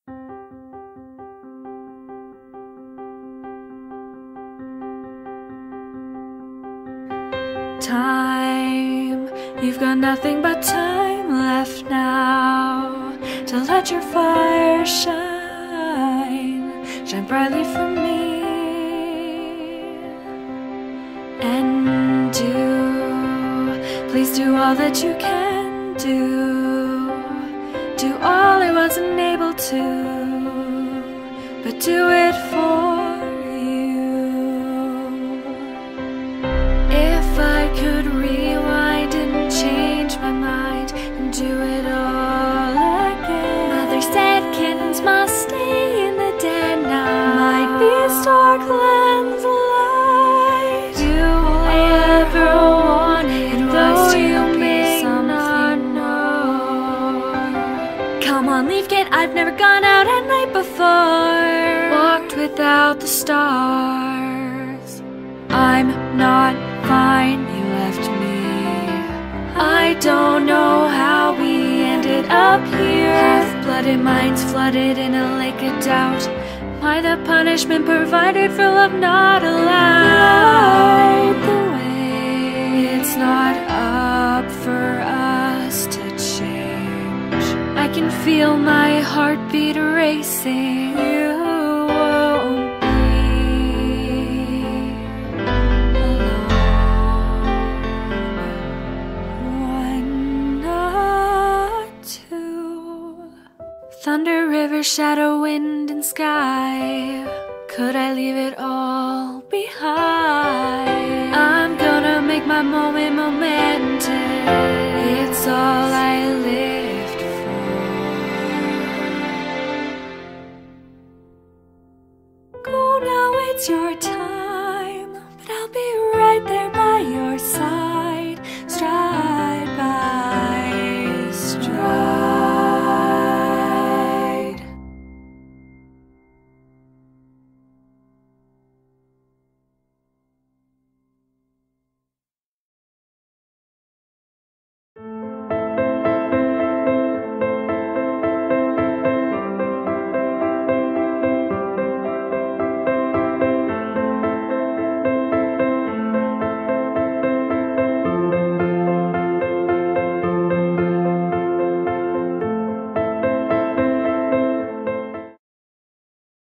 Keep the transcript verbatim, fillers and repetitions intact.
Time, you've got nothing but time left now to let your fire shine, shine brightly for me. And do, please do all that you can do. Do all I wasn't able to, but do it for could rewind and change my mind and do it all again. Mother said kittens must stay in the den now. Might be a star cleanse light. You I ever wanted was to be something more. Come on, leave kid, I've never gone out at night before. Walked without the stars. I'm not fine, you left me. I don't know how we ended up here. Half-blooded minds flooded in a lake of doubt. Am I the punishment provided for love not allowed? The way it's not up for us to change. I can feel my heartbeat racing. You won't be thunder, river, shadow, wind, and sky. Could I leave it all behind? I'm gonna make my moment momentous. It's all I lived for. Go now, it's your time.